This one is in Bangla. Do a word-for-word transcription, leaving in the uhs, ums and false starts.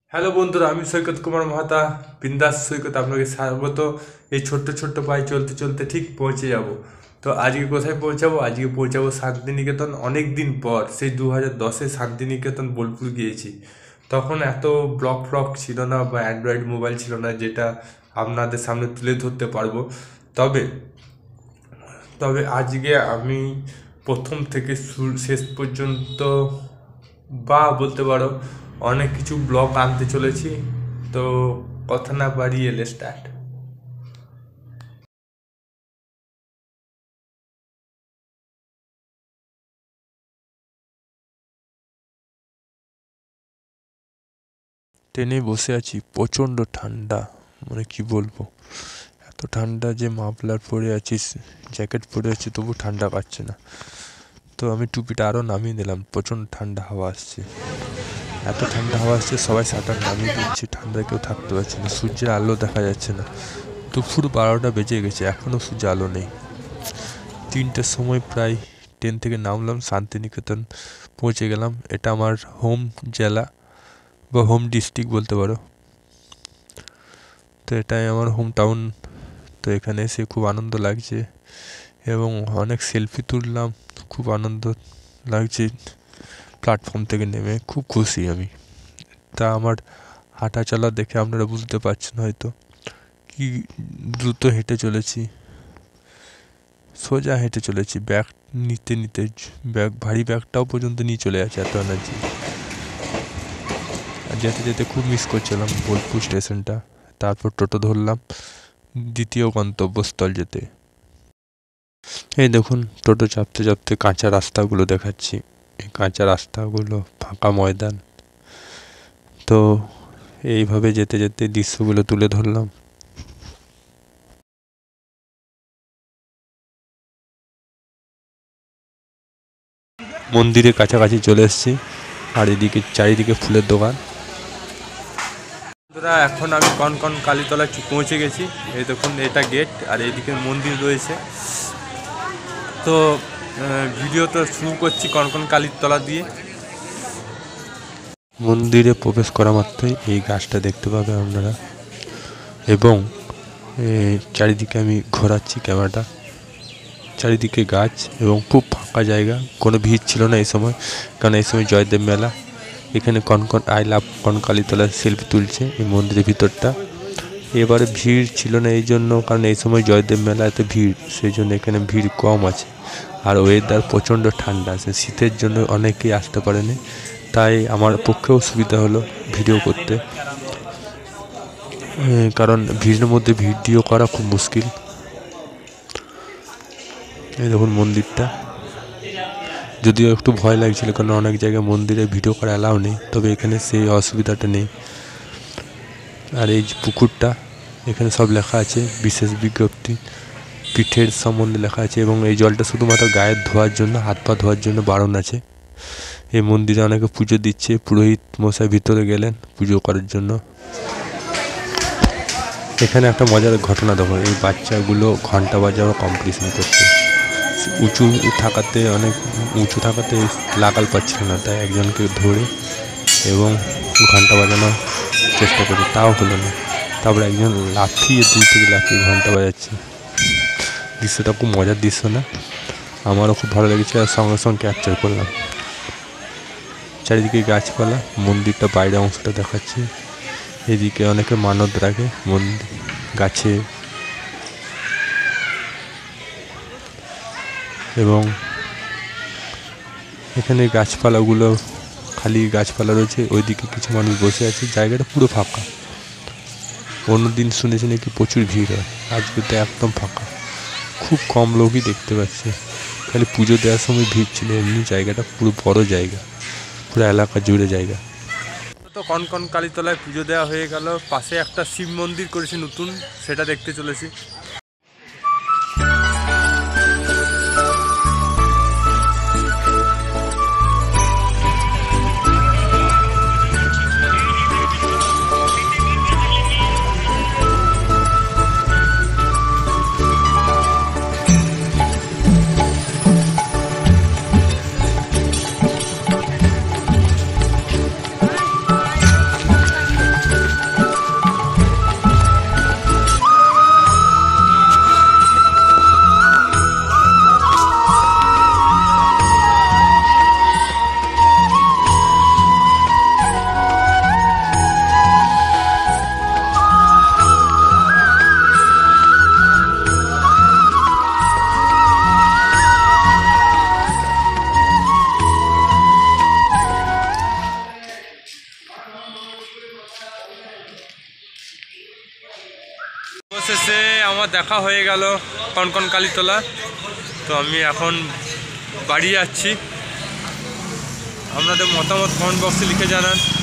হ্যালো বন্ধুরা, আমি সৈকত কুমার মাহাতা বিন্দাস সৈকত আপনাকে স্বাগত। এই ছোট্ট ছোট্ট পায়ে চলতে চলতে ঠিক পৌঁছে যাব। তো আজকে কোথায় পৌঁছাবো? আজকে পৌঁছাবো শান্তিনিকেতন। অনেক দিন পর সেই দু হাজার দশে শান্তিনিকেতন বোলপুর গিয়েছি। তখন এত ব্লক ফ্লক ছিল না বা অ্যান্ড্রয়েড মোবাইল ছিল না যেটা আপনাদের সামনে তুলে ধরতে পারবো। তবে তবে আজকে আমি প্রথম থেকে শুরু শেষ পর্যন্ত বা বলতে পারো অনেক কিছু ব্লগ আনতে চলেছি। তো কথা না বাড়িয়ে লেটস স্টার্ট। ট্রেনে বসে আছি, প্রচণ্ড ঠান্ডা, মানে কি বলবো, এত ঠান্ডা যে মাফলার পরে আছিস, জ্যাকেট পরে আছি, তবু ঠান্ডা পাচ্ছে না। তো আমি টুপিটা আরও নামিয়ে দিলাম, প্রচণ্ড ঠান্ডা হাওয়া আসছে, এত ঠান্ডা হাওয়া আসছে, সবাই শাটার নামিয়ে দিচ্ছে, ঠান্ডায় কেউ থাকতে পারছে না, সূর্যের আলো দেখা যাচ্ছে না। দুপুর বারোটা বেজে গেছে, এখনও সূর্যের আলো নেই। তিনটের সময় প্রায় ট্রেন থেকে নামলাম, শান্তিনিকেতন পৌঁছে গেলাম। এটা আমার হোম জেলা বা হোম ডিস্ট্রিক্ট বলতে পারো। তো এটাই আমার হোম টাউন। তো এখানে এসে খুব আনন্দ লাগছে এবং অনেক সেলফি তুললাম, খুব আনন্দ লাগছে। প্ল্যাটফর্ম থেকে নেমে খুব খুশি আমি। তা আমার হাঁটা চলা দেখে আপনারা বুঝতে পারছেন হয়তো কি দ্রুত হেঁটে চলেছি, সোজা হেঁটে চলেছি, ব্যাগ নিতে নিতে ব্যাগ, ভারী ব্যাগটাও পর্যন্ত নিয়ে চলে যাচ্ছে, এত এনার্জি। আর যেতে যেতে খুব মিস করছিলাম বোলপুর স্টেশনটা। তারপর টোটো ধরলাম দ্বিতীয় গন্তব্যস্থল যেতে। এই দেখুন, টোটো চাপতে চাপতে কাঁচা রাস্তাগুলো দেখাচ্ছি, এই কাঁচা রাস্তাগুলো, ফাঁকা ময়দান। তো এইভাবে যেতে যেতে দৃশ্যগুলো তুলে ধরলাম। মন্দিরের কাছাকাছি চলে এসেছি, আর এদিকে চারিদিকে ফুলের দোকান। বন্ধুরা, এখন আমি কনকন কালীতলা পৌঁছে গেছি। এই দেখুন, এটা গেট, আর এইদিকে মন্দির রয়েছে। তো ভিডিও তো শুরু করছি কনকন কালীতলা দিয়ে। মন্দিরে প্রবেশ করা মাত্রই এই গাছটা দেখতে পাবে আপনারা, এবং চারিদিকে আমি ঘোরাচ্ছি ক্যামেরাটা, চারিদিকে গাছ এবং খুব ফাঁকা জায়গা, কোনো ভিড় ছিল না এই সময়, কারণ এই সময় জয়দেব মেলা। এখানে কনকন আই লাভ কনকালীতলার সেলফি তুলছে এই মন্দিরের ভিতরটা। এবারে ভিড় ছিল না এই জন্য, কারণ এই সময় জয়দেব মেলা, এত ভিড়, সেই জন্য এখানে ভিড় কম আছে। আর ওয়েদার প্রচণ্ড ঠান্ডা আছে, শীতের জন্য অনেকেই আসতে পারেনি, তাই আমার পক্ষেও সুবিধা হলো ভিডিও করতে, কারণ ভিড়ের মধ্যে ভিডিও করা খুব মুশকিল। এই দেখুন মন্দিরটা, যদিও একটু ভয় লাগছিল, কারণ অনেক জায়গায় মন্দিরে ভিডিও করা অ্যালাউ নেই, তবে এখানে সেই অসুবিধাটা নেই। আর এই যে পুকুরটা, এখানে সব লেখা আছে, বিশেষ বিজ্ঞপ্তি পিঠের সম্বন্ধে লেখা আছে, এবং এই জলটা শুধুমাত্র গায়ের ধোয়ার জন্য, হাত পা ধোয়ার জন্য বারণ আছে। এই মন্দিরে অনেকে পুজো দিচ্ছে, পুরোহিত মশাই ভিতরে গেলেন পুজো করার জন্য। এখানে একটা মজার ঘটনা দেখো, এই বাচ্চাগুলো ঘন্টা বাজানো কম্পিটিশন করছে, উঁচু থাকাতে, অনেক উঁচু থাকাতে লাগাল পাচ্ছিল না, তাই একজনকে ধরে এবং ঘন্টা বাজানোর চেষ্টা করে, তাও হলো না। তারপরে একজন লাফিয়ে দূর থেকে লাফিয়ে ঘন্টা বাজাচ্ছে। দৃশ্যটা খুব মজার দৃশ্য না? আমারও খুব ভালো লেগেছে, আর সঙ্গে সঙ্গে ক্যাপচার করলাম। চারিদিকে গাছপালা, মন্দিরটা বাইরের অংশটা দেখাচ্ছে। এদিকে অনেকে মানত রাখে মন্দির গাছে, এবং এখানে গাছপালাগুলো, খালি গাছপালা রয়েছে, ওইদিকে কিছু মানুষ বসে আছে, জায়গাটা পুরো ফাঁকা। অন্যদিন শুনেছি নাকি প্রচুর ভিড় হয়, আজকে তো একদম ফাঁকা, খুব কম লোকই দেখতে পাচ্ছে। খালি পুজো দেওয়ার সময় ভিড় ছিল, এমনি জায়গাটা পুরো বড় জায়গা, পুরো এলাকা জুড়ে জায়গা। তো কনকন কালীতলায় পুজো দেওয়া হয়ে গেল, পাশে একটা শিব মন্দির করেছে নতুন, সেটা দেখতে চলেছি। আমার দেখা হয়ে গেল কনকন কালীতলা। তো আমি এখন বাড়ি যাচ্ছি। আপনাদের মতামত কমেন্ট বক্সে লিখে জানান।